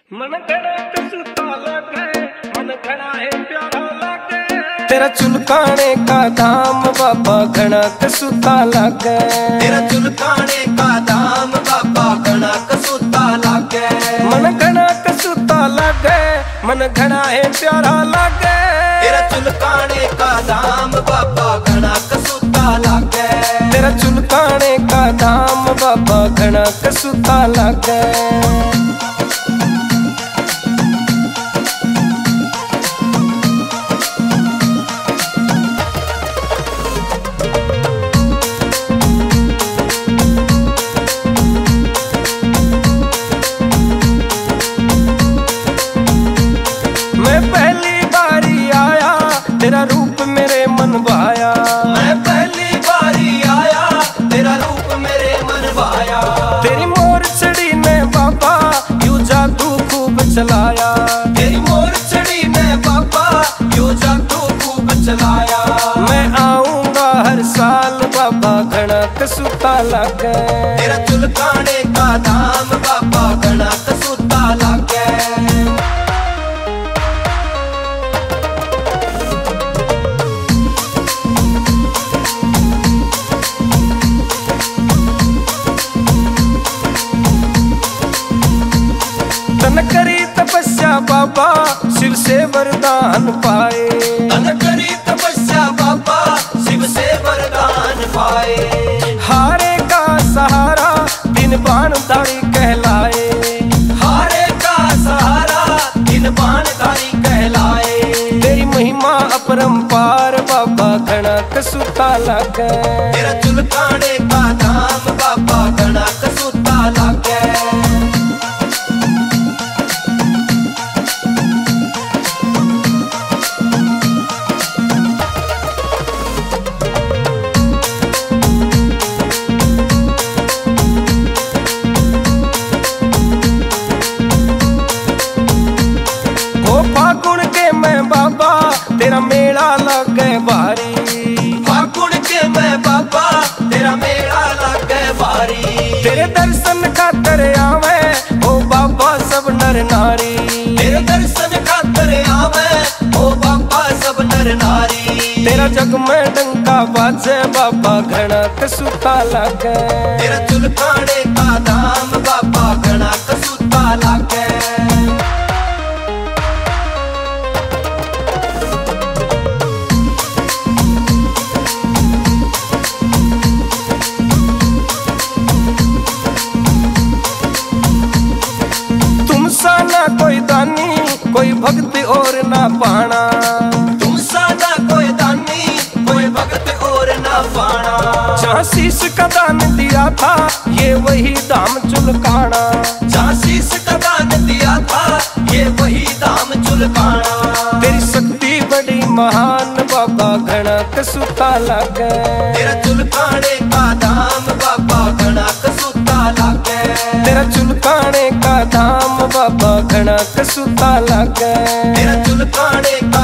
मन घना कसुता लगे, मन घना है प्यारा लगे। तेरा चुलकाने का दाम बाबा घना कसुता लगे। तेरा चुलकाने का दाम बाबा घना कसुता लगे। मन घना कसुता लगे, मन घना है प्यारा लगे। तेरा चुलकाने का दाम बाबा घना कसुता लगे। तेरा चुलकाने का दाम बाबा घना कसुता लगे। तेरा रूप मेरे मन भाया, मैं पहली बारी आया। तेरा रूप मेरे मन भाया। तेरी मोर चढ़ी ने बाबा यू जादू खूब चलाया। तेरी मोर चढ़ी ने बाबा यू जादू खूब चलाया। मैं आऊंगा हर साल बाबा घना कसुता लगे। तेरा चुलकाने का दाम बाबा घना कसुता लगे। तन करी तपस्या बाबा शिव से वरदान पाए। तन करी तपस्या बाबा शिव से वरदान पाए। हारे का सहारा दिन बाणधारी कहलाए। हारे का सहारा दिन बाणधारी कहलाए। तेरी महिमा अपरंपार बाबा घना कसुता लगे। तेरा चुलकाने का दाम बाबा घना कसुता लगे। फागुन के मैं बाबा तेरा मेला लगे भारी। फागुन के मैं बाबा तेरा मेला लगे भारी। तेरे दर्शन खातर आवे ओ बाबा सब नर नारी। तेरे दर्शन खातर आवे ओ बाबा सब नर नारी। तेरा जग में डंका बाजे बाबा घना कसुता लगे। तेरा चुलकाने का दाम बाबा घना कसुता लगे। ना कोई दानी कोई भक्ति और ना पाना। तुम सा ना कोई दानी कोई भक्त और ना पाना। जहाँ शीश का दान दिया था ये वही दाम चुलकाना। जहाँ शीश का दान दिया था ये वही दाम चुलकाना। तेरी शक्ति बड़ी महान बाबा घना कसुता लगे। तेरा चुलकाने का दाम बाबा घना कसुता लगे। तेरा चुलकाने का दाम बाबा घना कसुता लगे। तेरा चुलकाने का